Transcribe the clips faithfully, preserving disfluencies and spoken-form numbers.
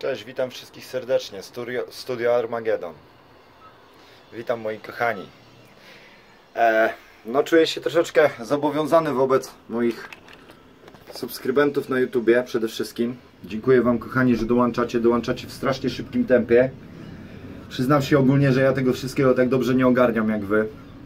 Cześć, witam wszystkich serdecznie, Studio, Studio Armageddon. Witam moi kochani. e, No czuję się troszeczkę zobowiązany wobec moich subskrybentów na YouTubie przede wszystkim. Dziękuję wam kochani, że dołączacie, dołączacie w strasznie szybkim tempie. Przyznam się ogólnie, że ja tego wszystkiego tak dobrze nie ogarniam jak wy.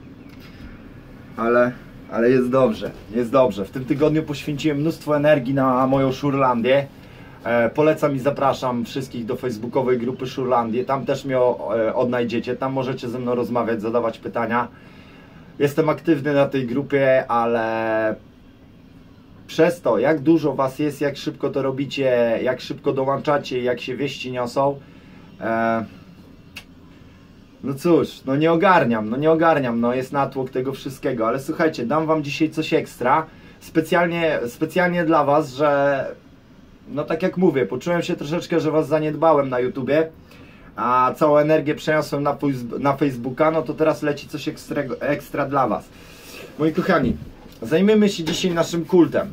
Ale, ale jest dobrze, jest dobrze. W tym tygodniu poświęciłem mnóstwo energii na moją Szurlandię. E, polecam i zapraszam wszystkich do facebookowej grupy Szurlandię. Tam też mnie e, odnajdziecie. Tam możecie ze mną rozmawiać, zadawać pytania. Jestem aktywny na tej grupie, ale przez to, jak dużo was jest, jak szybko to robicie, jak szybko dołączacie, jak się wieści niosą, e, no cóż, no nie ogarniam, no nie ogarniam, no jest natłok tego wszystkiego, ale słuchajcie, dam wam dzisiaj coś ekstra, specjalnie, specjalnie dla was, że no tak jak mówię, poczułem się troszeczkę, że was zaniedbałem na YouTubie, a całą energię przeniosłem na, na Facebooka, no to teraz leci coś ekstra, ekstra dla was. Moi kochani, zajmiemy się dzisiaj naszym kultem.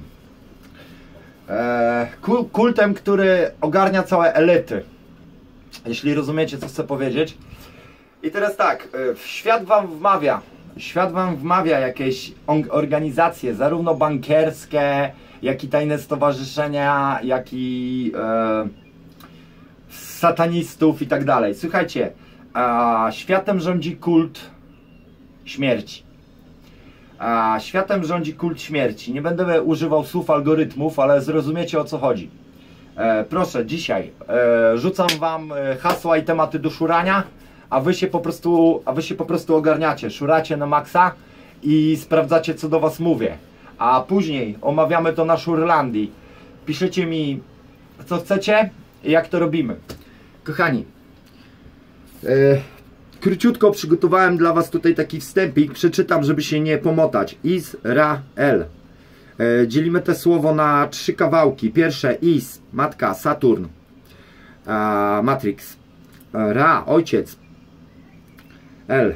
Eee, kultem, który ogarnia całe elity. Jeśli rozumiecie, co chcę powiedzieć. I teraz tak, świat wam wmawia, świat wam wmawia jakieś organizacje, zarówno bankerskie, jak i tajne stowarzyszenia, jak i e, satanistów i tak dalej. Słuchajcie, a, światem rządzi kult śmierci. A, światem rządzi kult śmierci. Nie będę używał słów algorytmów, ale zrozumiecie, o co chodzi. E, proszę, dzisiaj e, rzucam wam hasła i tematy do szurania, a wy się po prostu, a wy się po prostu ogarniacie, szuracie na maksa i sprawdzacie, co do was mówię. A później omawiamy to na Szurlandii. Piszecie mi, co chcecie i jak to robimy. Kochani, e, króciutko przygotowałem dla was tutaj taki wstępik. Przeczytam, żeby się nie pomotać. Izrael. E, dzielimy to słowo na trzy kawałki. Pierwsze Is, matka, Saturn, e, Matrix. Ra, ojciec. El.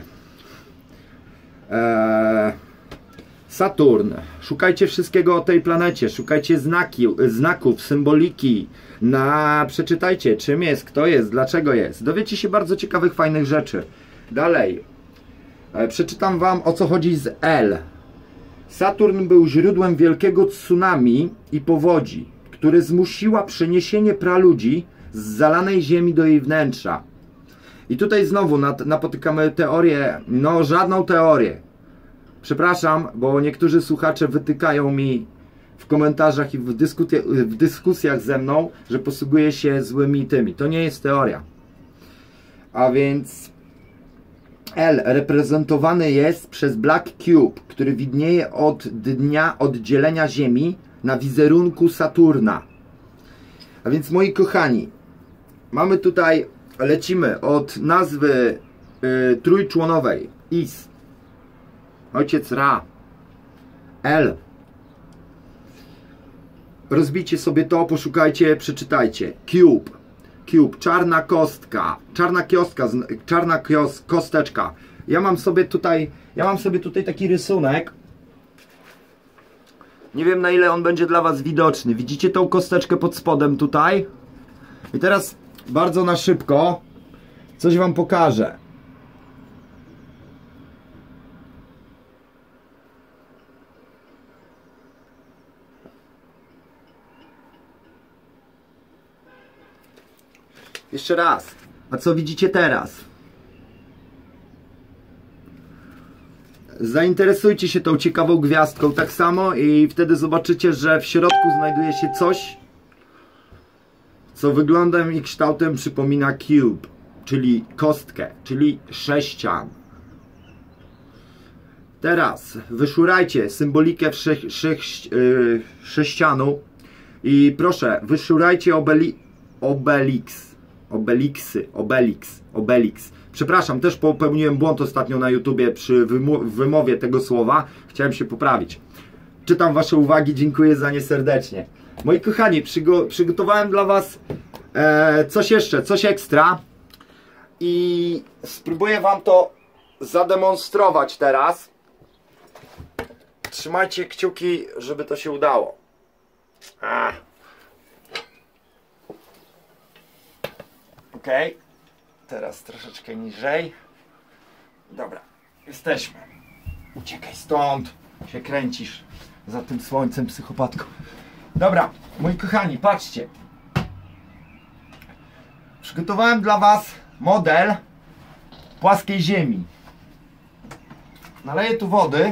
E, Saturn. Szukajcie wszystkiego o tej planecie. Szukajcie znaki, znaków, symboliki. Na, przeczytajcie, czym jest, kto jest, dlaczego jest. Dowiecie się bardzo ciekawych, fajnych rzeczy. Dalej. E, przeczytam wam, o co chodzi z El. Saturn był źródłem wielkiego tsunami i powodzi, które zmusiła przeniesienie praludzi z zalanej ziemi do jej wnętrza. I tutaj znowu napotykamy teorię, no żadną teorię. Przepraszam, bo niektórzy słuchacze wytykają mi w komentarzach i w, w dyskusjach ze mną, że posługuję się złymi tymi. To nie jest teoria. A więc L reprezentowany jest przez Black Cube, który widnieje od dnia oddzielenia Ziemi na wizerunku Saturna. A więc moi kochani, mamy tutaj, lecimy od nazwy y, trójczłonowej Is, ojciec Ra, El. Rozbijcie sobie to, poszukajcie, przeczytajcie. Cube, Cube, czarna kostka, czarna kostka, czarna kios, kosteczka. Ja mam sobie tutaj, ja mam sobie tutaj taki rysunek. Nie wiem, na ile on będzie dla was widoczny. Widzicie tą kosteczkę pod spodem tutaj? I teraz bardzo na szybko coś wam pokażę. Jeszcze raz. A co widzicie teraz? Zainteresujcie się tą ciekawą gwiazdką tak samo i wtedy zobaczycie, że w środku znajduje się coś, co wyglądem i kształtem przypomina cube, czyli kostkę, czyli sześcian. Teraz wyszurajcie symbolikę wszech, wszech, yy, sześcianu i proszę, wyszurajcie obeli, obelix, obeliksy, obelix, obelix. Przepraszam, też popełniłem błąd ostatnio na YouTubie przy wymowie tego słowa. Chciałem się poprawić. Czytam wasze uwagi, dziękuję za nie serdecznie. Moi kochani, przygo przygotowałem dla was e, coś jeszcze, coś ekstra i spróbuję wam to zademonstrować teraz. Trzymajcie kciuki, żeby to się udało. Ach. Ok, teraz troszeczkę niżej. Dobra, jesteśmy. Uciekaj stąd, się kręcisz za tym słońcem, psychopatko. Dobra, moi kochani, patrzcie. Przygotowałem dla was model płaskiej ziemi. Naleję tu wody.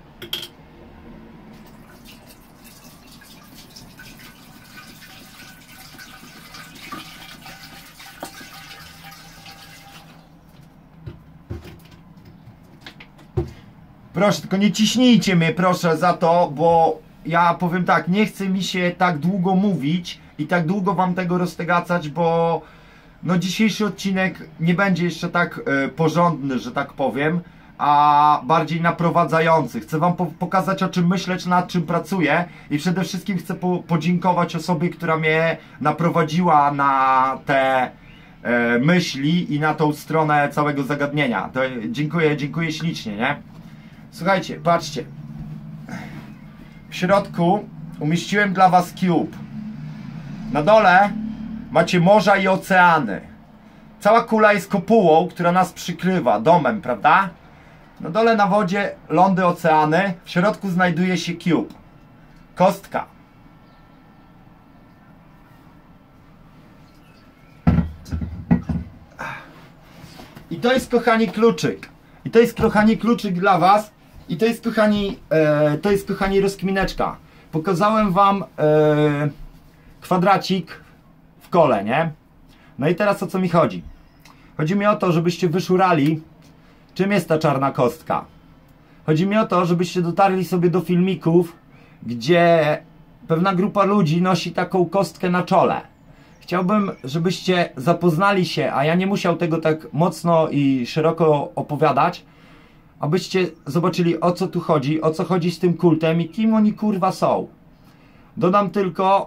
Proszę, tylko nie ciśnijcie mnie, proszę, za to, bo ja powiem tak, nie chce mi się tak długo mówić i tak długo wam tego roztegacać, bo no dzisiejszy odcinek nie będzie jeszcze tak y, porządny, że tak powiem, a bardziej naprowadzający. Chcę wam po pokazać, o czym myślę, czy nad czym pracuję i przede wszystkim chcę po podziękować osobie, która mnie naprowadziła na te y, myśli i na tą stronę całego zagadnienia. To dziękuję, dziękuję ślicznie, nie? Słuchajcie, patrzcie. W środku umieściłem dla was cube. Na dole macie morza i oceany. Cała kula jest kopułą, która nas przykrywa, domem, prawda? Na dole na wodzie lądy, oceany. W środku znajduje się cube. Kostka. I to jest, kochani, kluczyk. I to jest, kochani, kluczyk dla was. I to jest, kochani, e, to jest, kochani, rozkmineczka. Pokazałem wam e, kwadracik w kole, nie? No i teraz o co mi chodzi? Chodzi mi o to, żebyście wyszurali, czym jest ta czarna kostka. Chodzi mi o to, żebyście dotarli sobie do filmików, gdzie pewna grupa ludzi nosi taką kostkę na czole. Chciałbym, żebyście zapoznali się, a ja nie musiał tego tak mocno i szeroko opowiadać, abyście zobaczyli, o co tu chodzi, o co chodzi z tym kultem i kim oni kurwa są. Dodam tylko,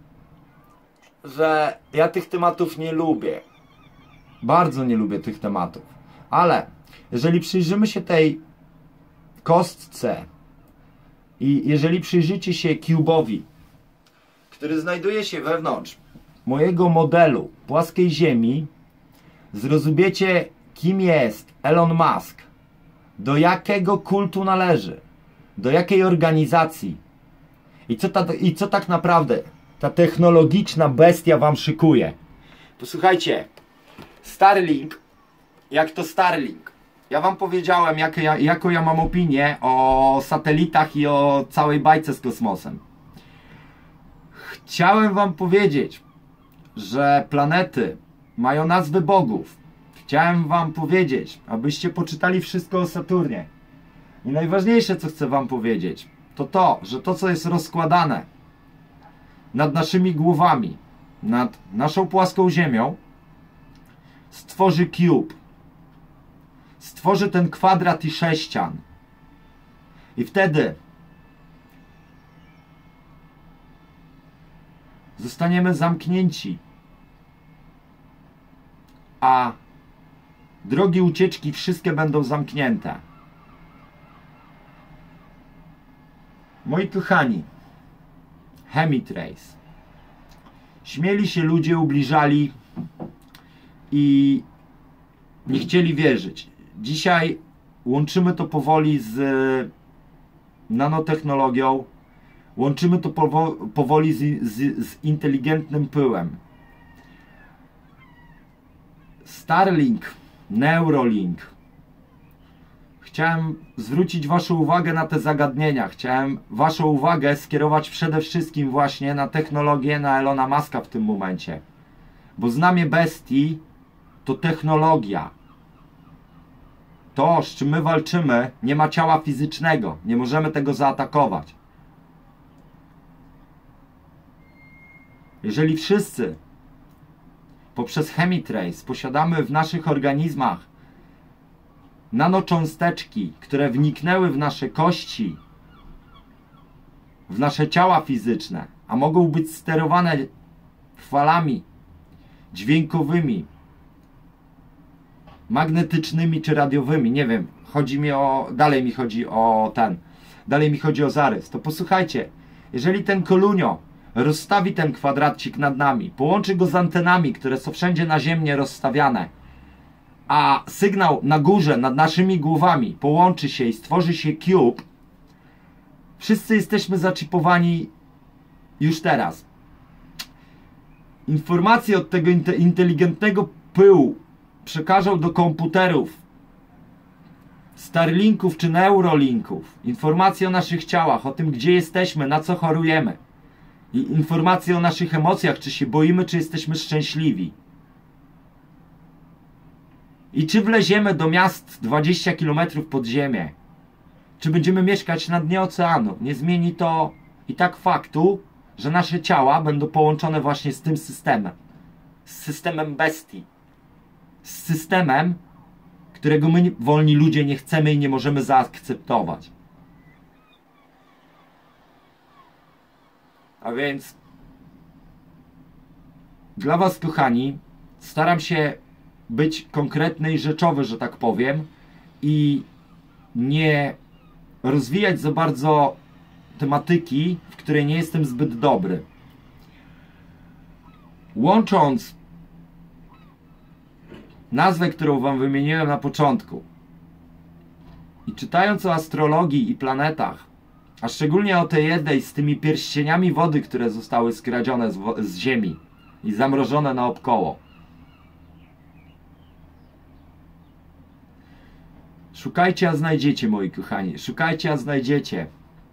że ja tych tematów nie lubię. Bardzo nie lubię tych tematów. Ale jeżeli przyjrzymy się tej kostce i jeżeli przyjrzycie się cube'owi, który znajduje się wewnątrz mojego modelu płaskiej ziemi, zrozumiecie, kim jest Elon Musk, do jakiego kultu należy, do jakiej organizacji i co, ta, i co tak naprawdę ta technologiczna bestia wam szykuje. Posłuchajcie, Starlink, jak to Starlink? Ja wam powiedziałem, jak ja, jaką ja mam opinię o satelitach i o całej bajce z kosmosem. Chciałem wam powiedzieć, że planety mają nazwy bogów. Chciałem wam powiedzieć, abyście poczytali wszystko o Saturnie. I najważniejsze, co chcę wam powiedzieć, to to, że to, co jest rozkładane nad naszymi głowami, nad naszą płaską ziemią, stworzy cube. Stworzy ten kwadrat i sześcian. I wtedy zostaniemy zamknięci. A drogi ucieczki wszystkie będą zamknięte. Moi kochani, Chemitrace. Śmieli się ludzie, ubliżali i nie chcieli wierzyć. Dzisiaj łączymy to powoli z nanotechnologią, łączymy to powoli z, z, z inteligentnym pyłem. Starlink, Neuralink. Chciałem zwrócić waszą uwagę na te zagadnienia. Chciałem waszą uwagę skierować przede wszystkim właśnie na technologię, na Elona Muska w tym momencie. Bo znamie bestii to technologia. To, z czym my walczymy, nie ma ciała fizycznego. Nie możemy tego zaatakować. Jeżeli wszyscy poprzez Chemitrace posiadamy w naszych organizmach nanocząsteczki, które wniknęły w nasze kości, w nasze ciała fizyczne, a mogą być sterowane falami dźwiękowymi, magnetycznymi czy radiowymi, nie wiem, chodzi mi o, dalej mi chodzi o ten, dalej mi chodzi o zarys, to posłuchajcie, jeżeli ten kolunio rozstawi ten kwadracik nad nami, połączy go z antenami, które są wszędzie naziemnie rozstawiane, a sygnał na górze, nad naszymi głowami połączy się i stworzy się cube, wszyscy jesteśmy zaczipowani już teraz. Informacje od tego inteligentnego pyłu przekażą do komputerów, Starlinków czy Neurolinków, informacje o naszych ciałach, o tym, gdzie jesteśmy, na co chorujemy, i informacje o naszych emocjach, czy się boimy, czy jesteśmy szczęśliwi. I czy wleziemy do miast dwadzieścia kilometrów pod ziemię, czy będziemy mieszkać na dnie oceanu, nie zmieni to i tak faktu, że nasze ciała będą połączone właśnie z tym systemem. Z systemem bestii. Z systemem, którego my, wolni ludzie, nie chcemy i nie możemy zaakceptować. A więc dla was, kochani, staram się być konkretny i rzeczowy, że tak powiem, i nie rozwijać za bardzo tematyki, w której nie jestem zbyt dobry. Łącząc nazwę, którą wam wymieniłem na początku, i czytając o astrologii i planetach, a szczególnie o tej jednej z tymi pierścieniami wody, które zostały skradzione z, z Ziemi i zamrożone naokoło, szukajcie, a znajdziecie, moi kochani. Szukajcie, a znajdziecie.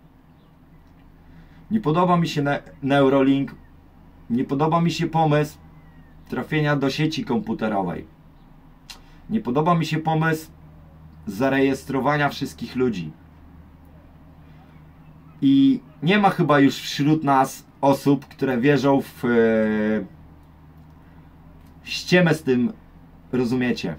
Nie podoba mi się ne Neurolink. Nie podoba mi się pomysł trafienia do sieci komputerowej. Nie podoba mi się pomysł zarejestrowania wszystkich ludzi. I nie ma chyba już wśród nas osób, które wierzą w yy, ściemę z tym, rozumiecie?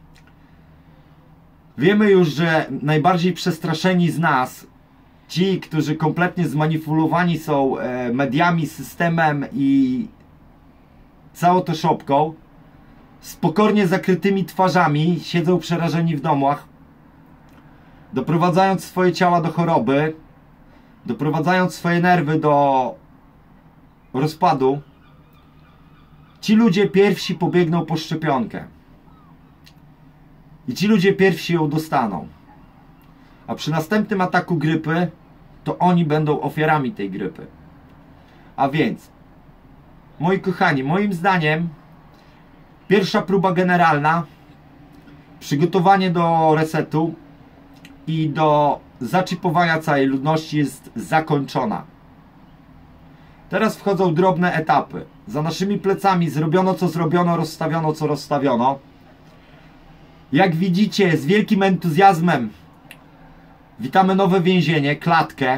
Wiemy już, że najbardziej przestraszeni z nas, ci, którzy kompletnie zmanipulowani są e, mediami, systemem i całą tą szopką, z pokornie zakrytymi twarzami siedzą przerażeni w domach, doprowadzając swoje ciała do choroby, doprowadzając swoje nerwy do rozpadu. Ci ludzie pierwsi pobiegną po szczepionkę. I ci ludzie pierwsi ją dostaną. A przy następnym ataku grypy, to oni będą ofiarami tej grypy. A więc, moi kochani, moim zdaniem pierwsza próba generalna, przygotowanie do resetu i do zaczipowania całej ludności jest zakończona. Teraz wchodzą drobne etapy. Za naszymi plecami zrobiono co zrobiono, rozstawiono co rozstawiono. Jak widzicie, z wielkim entuzjazmem witamy nowe więzienie, klatkę.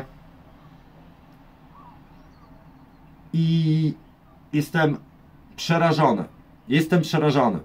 I jestem przerażony. Jestem przerażony.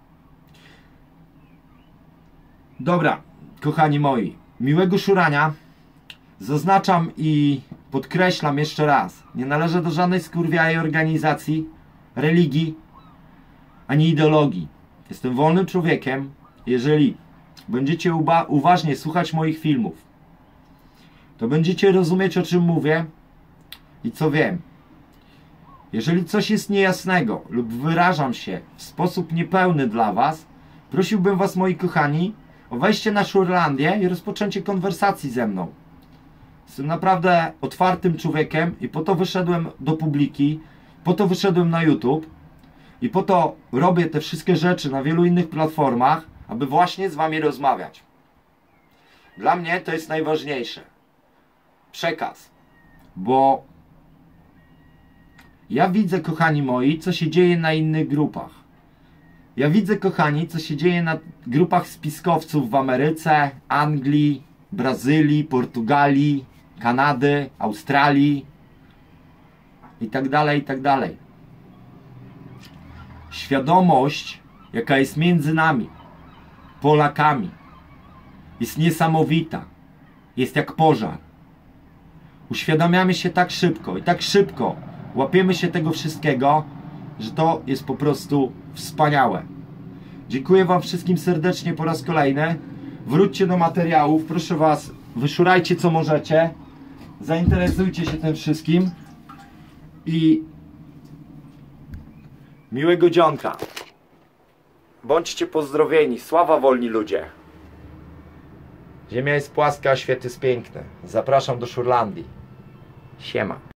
Dobra, kochani moi, miłego szurania. Zaznaczam i podkreślam jeszcze raz. Nie należę do żadnej skurwiałej organizacji, religii, ani ideologii. Jestem wolnym człowiekiem. Jeżeli będziecie uważnie słuchać moich filmów, to będziecie rozumieć, o czym mówię i co wiem. Jeżeli coś jest niejasnego lub wyrażam się w sposób niepełny dla was, prosiłbym was, moi kochani, o wejście na Szurlandię i rozpoczęcie konwersacji ze mną. Jestem naprawdę otwartym człowiekiem i po to wyszedłem do publiki, po to wyszedłem na YouTube i po to robię te wszystkie rzeczy na wielu innych platformach, aby właśnie z wami rozmawiać. Dla mnie to jest najważniejsze. Przekaz. Bo ja widzę, kochani moi, co się dzieje na innych grupach. Ja widzę, kochani, co się dzieje na grupach spiskowców w Ameryce, Anglii, Brazylii, Portugalii, Kanady, Australii i tak dalej, i tak dalej. Świadomość, jaka jest między nami, Polakami, jest niesamowita. Jest jak pożar. Uświadamiamy się tak szybko i tak szybko łapiemy się tego wszystkiego, że to jest po prostu wspaniałe. Dziękuję wam wszystkim serdecznie po raz kolejny. Wróćcie do materiałów. Proszę was, wyszurajcie co możecie. Zainteresujcie się tym wszystkim. i miłego dzionka. Bądźcie pozdrowieni, sława wolni ludzie. Ziemia jest płaska, a świat jest piękny. Zapraszam do Szurlandii. Siema.